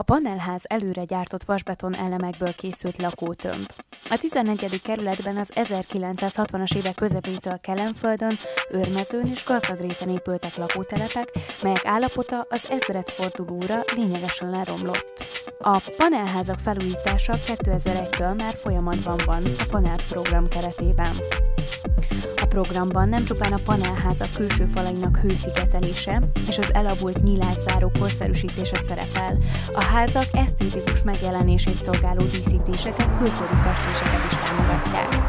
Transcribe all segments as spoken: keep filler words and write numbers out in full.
panelház előre gyártott vasbeton elemekből készült lakótömb. A tizennegyedik kerületben az ezerkilencszázhatvanas évek közepétől Kelenföldön, Őrmezőn és Gazdagréten épültek lakótelepek, melyek állapota az ezredfordulóra lényegesen leromlott. A panelházak felújítása kétezer-egytől már folyamatban van a panel program keretében. A programban nem csupán a panelházak külső falainak hőszigetelése és az elavult nyílászárók korszerűsítése szerepel. A házak esztétikus megjelenését szolgáló díszítéseket, kültéri festéseket is támogatják.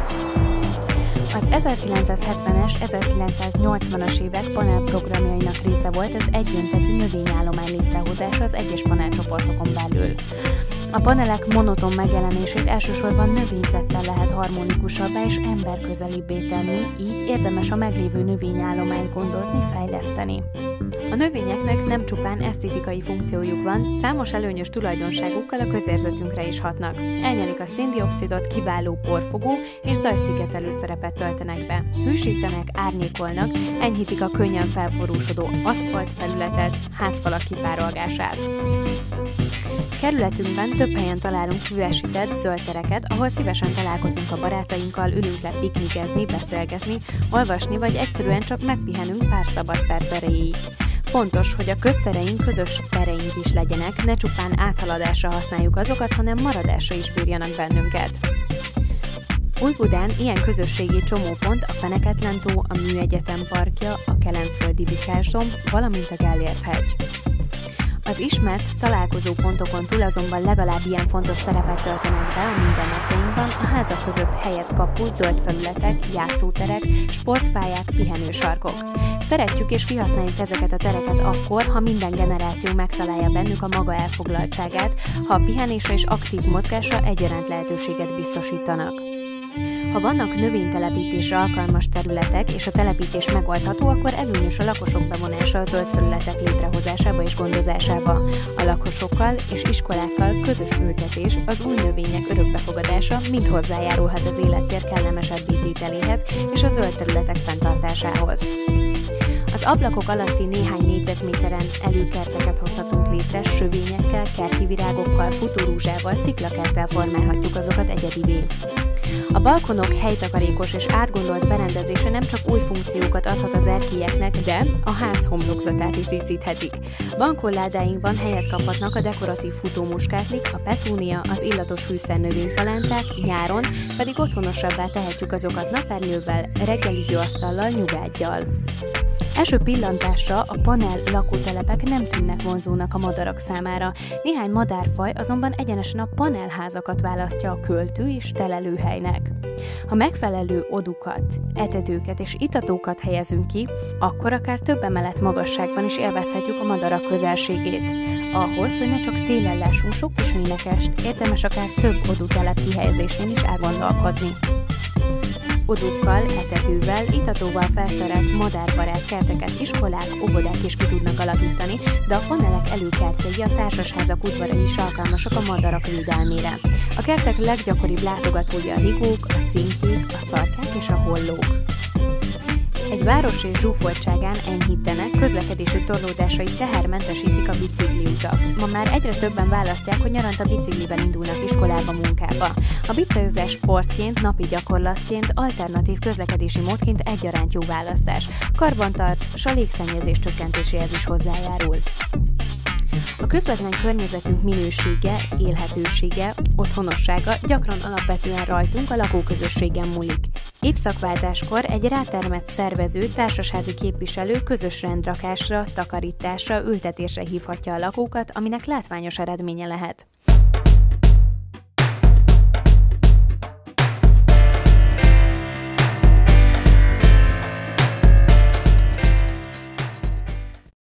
Az ezerkilencszázhetvenes ezerkilencszáznyolcvanas évek panelprogramjainak része volt az egyöntetű növényállomány létrehozása az egyes panelcsoportokon belül. A panelek monoton megjelenését elsősorban növényzettel lehet harmonikusabbá és emberközelibbé tenni, így érdemes a meglévő növényállományt gondozni, fejleszteni. A növényeknek nem csupán esztétikai funkciójuk van, számos előnyös tulajdonságukkal a közérzetünkre is hatnak. Elnyelik a széndioxidot, kiváló porfogó és zajszigetelő szerepet töltenek be. Hűsítenek, árnyékolnak, enyhítik a könnyen felforrósodó aszfalt felületet, házfalak kipárolgását. Kerületünkben több helyen találunk füvesített zöld tereket, ahol szívesen találkozunk a barátainkkal, ülünk le piknikezni, beszélgetni, olvasni, vagy egyszerűen csak megpihenünk pár szabad perc erejéig. Fontos, hogy a köztereink közös tereink is legyenek, ne csupán áthaladásra használjuk azokat, hanem maradásra is bírjanak bennünket. Újbudán ilyen közösségi csomópont a Feneketlen-tó, a Műegyetem parkja, a Kelenföldi Bikásdomb, valamint a Gellért-hegy. Az ismert találkozópontokon túl azonban legalább ilyen fontos szerepet töltenek be a mindennapjainkban a házak között helyet kapó zöld felületek, játszóterek, sportpályák, pihenősarkok. Szeretjük és kihasználjuk ezeket a tereket akkor, ha minden generáció megtalálja bennük a maga elfoglaltságát, ha a pihenésre és aktív mozgásra egyaránt lehetőséget biztosítanak. Ha vannak növénytelepítésre alkalmas területek és a telepítés megoldható, akkor előnyös a lakosok bevonása a zöld felületek létrehozásába és gondozásába. A lakosokkal és iskolákkal közös ültetés, az új növények örökbefogadása mind hozzájárulhat az élettér kellemesebb tételéhez és a zöld területek fenntartásához. Az ablakok alatti néhány négyzetméteren előkerteket hozhatunk létre, sövényekkel, kerti virágokkal, futórúzsával, sziklakerttel formálhatjuk azokat egyedivé. A balkonok helytakarékos és átgondolt berendezése nem csak új funkciókat adhat az erkélyeknek, de a ház homlokzatát is díszíthetik. Balkonládáinkban helyet kaphatnak a dekoratív futómuskátlik, a petúnia, az illatos fűszernövénypalánták, nyáron pedig otthonosabbá tehetjük azokat napernyővel, reggelizőasztallal, nyugádgyal. Első pillantásra a panel lakótelepek nem tűnnek vonzónak a madarak számára. Néhány madárfaj azonban egyenesen a panelházakat választja a költő és telelőhelynek. Ha megfelelő odukat, etetőket és itatókat helyezünk ki, akkor akár több emelet magasságban is élvezhetjük a madarak közelségét. Ahhoz, hogy ne csak télen lássunk sok kis énekest, érdemes akár több odutelep kihelyezésén is elgondolkodni. Odukkal, etetővel, itatóval felszerelt madárbarát kerteket iskolák, óvodák is ki tudnak alakítani, de a panelek előkertjei a társasházak udvarai is alkalmasak a madarak védelmére. A kertek leggyakoribb látogatója a rigók, a cinkék, a szarkák és a hollók. Egy város és zsúfoltságán enyhítenek, közlekedési torlódásait tehermentesítik a bicikliutak. Ma már egyre többen választják, hogy nyaranta bicikliben indulnak iskolába, munkába. A biciklizás sportként, napi gyakorlatként, alternatív közlekedési módként egyaránt jó választás. Karbantartás és a légszennyezés csökkentéséhez is hozzájárul. A közvetlen környezetünk minősége, élhetősége, otthonossága gyakran alapvetően rajtunk, a lakóközösségen múlik. Évszakváltáskor egy rátermett szervező, társasházi képviselő közös rendrakásra, takarításra, ültetésre hívhatja a lakókat, aminek látványos eredménye lehet.